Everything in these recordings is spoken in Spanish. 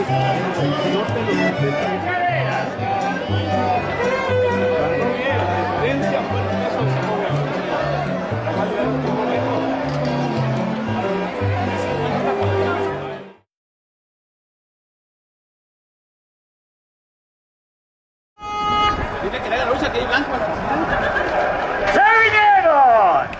Dile que le haga la lucha que hay blanco. ¡Se vinieron!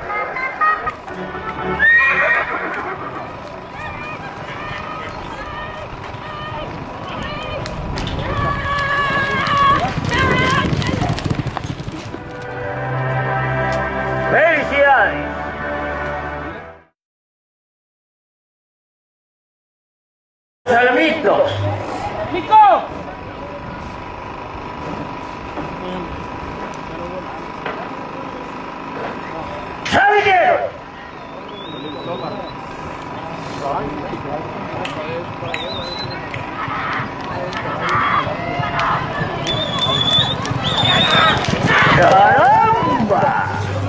¡Felicidades! ¡Salmitos! ¡Nico! ¡Se vinieron! ¡Caramba!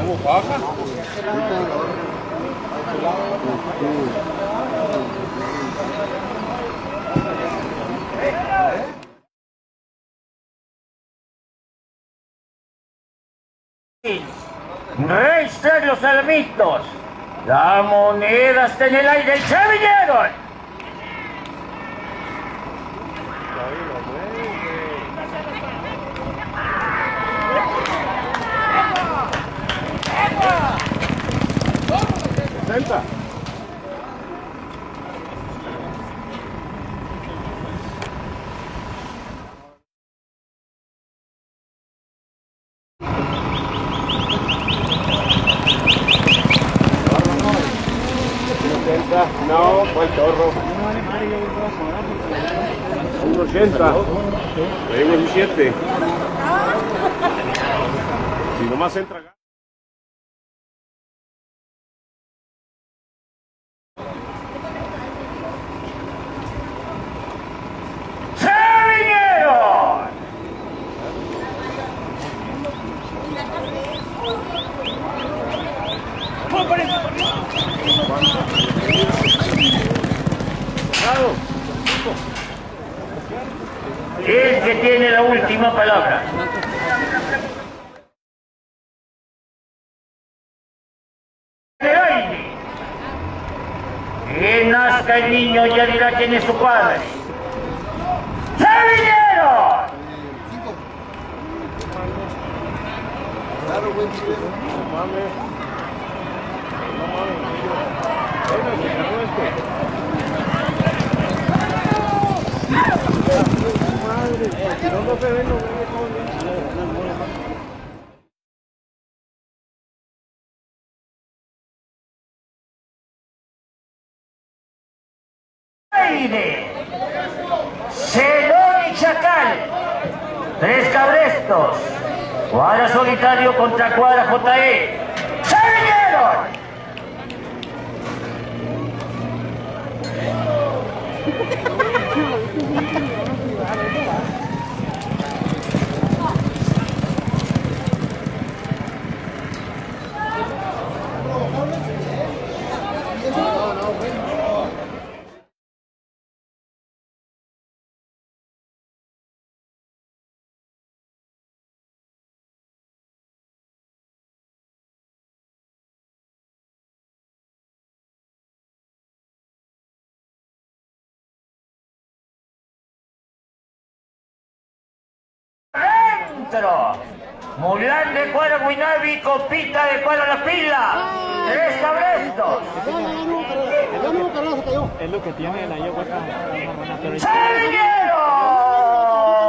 Rey los salmitos. La moneda está en el aire y se vinieron. ¡60! No, fue el torro. 1.80. Le digo 17. Si nomás entra. ¡Se vinieron! El que tiene la última palabra. En el aire. Que nazca el niño ya dirá quién es su padre. ¡Se vinieron! Claro, buen chile. No mames. No mames. Bueno, se ganó madre. Si no se ven, no ven cómo bien. Aire. Celón y Chacal. 3 cabrestos. Cuadra solitario contra cuadra JE. ¡Se vinieron! ¡Dentro! Mulán de cuadra Guinavi, Copita de cuadra La Pila. 3 cabrestos. Es lo que tiene la ayahuasca. ¡Se vinieron!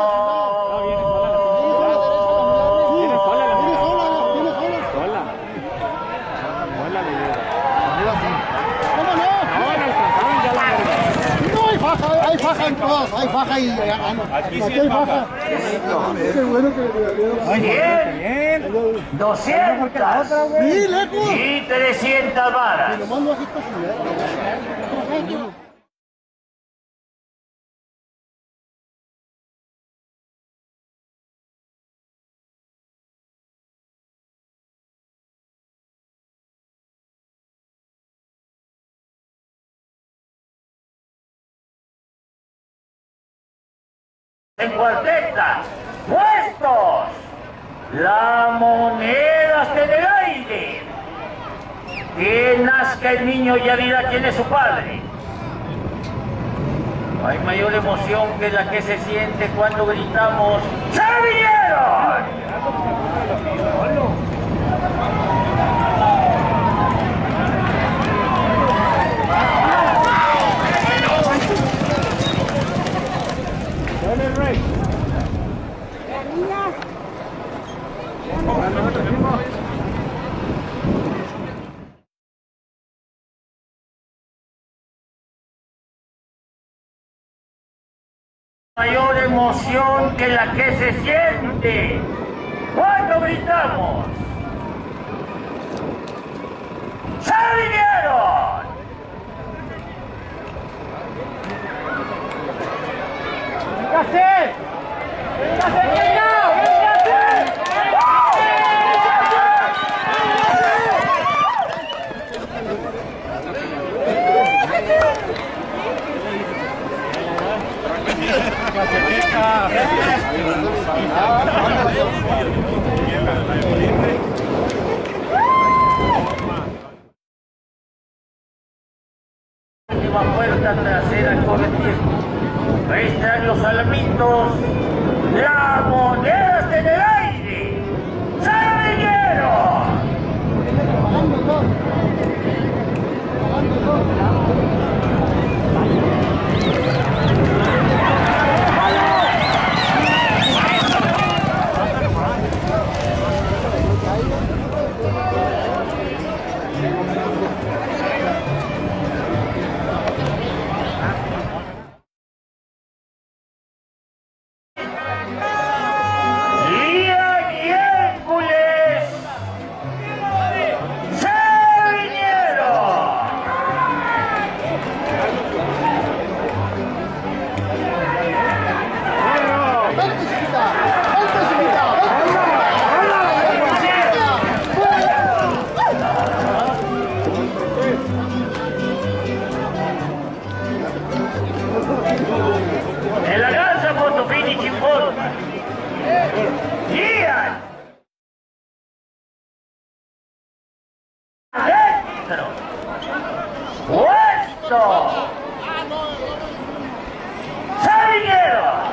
Hay faja en todas, hay faja y aquí sí hay faja. Qué bueno que Muy bien. 200 y 300 varas. lo mando así para En cuarteta, puestos. La moneda está en el aire. Que nazca el niño ya dirá quién es su padre. No hay mayor emoción que la que se siente cuando gritamos ¡Se vinieron! Mayor emoción que la que se siente cuando gritamos ¡Se vinieron! ¡Véngase! ¡Véngase, Peñao! ¡Véngase! Última puerta trasera corre tiempo. Registran los alamitos. La moneda está en el aire. ¡Se vinieron! Pagando dos. Pagando dos. En la ganza Fotofinish informa. ¡Guían! ¡Adentro! ¡Puesto! ¡Se vinieron!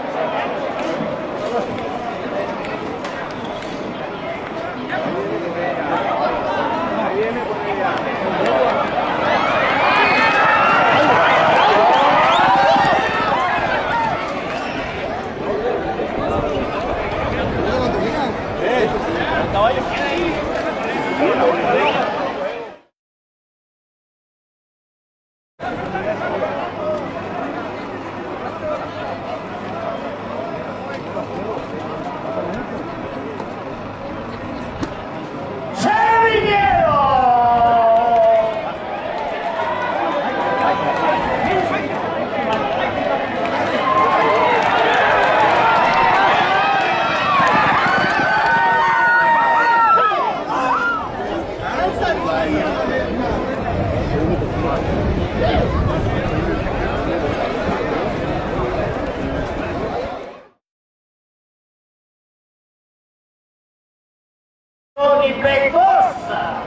Y pecosa.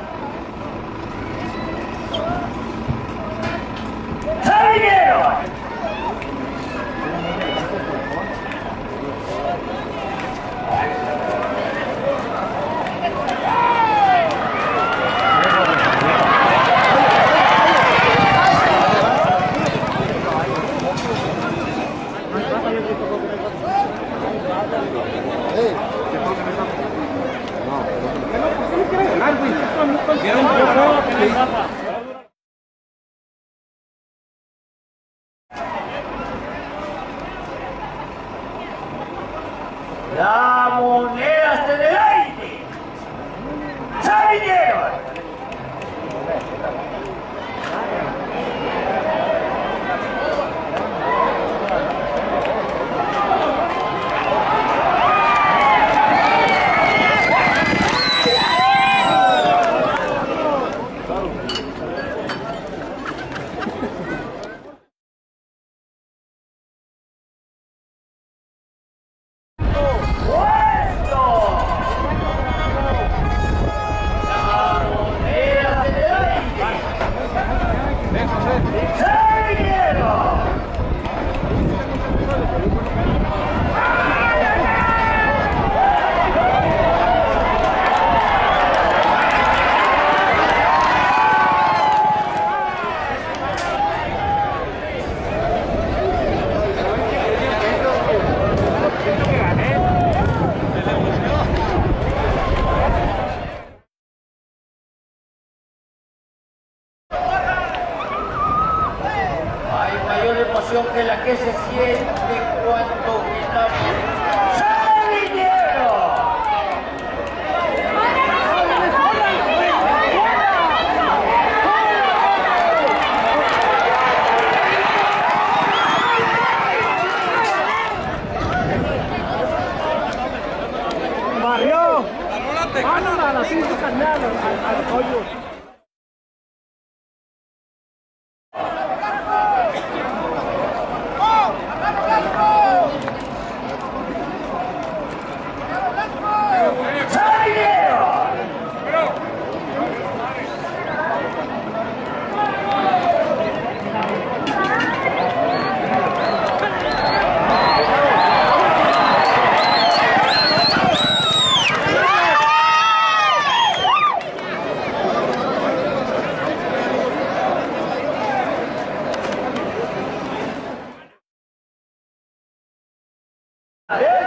¡Se vinieron! La moneda está en el aire. ¡Se vinieron! que se siente cuando gritamos ¡Sabillero! Barrio. Anda a las 5 carnales, al pollo. ¡Eh!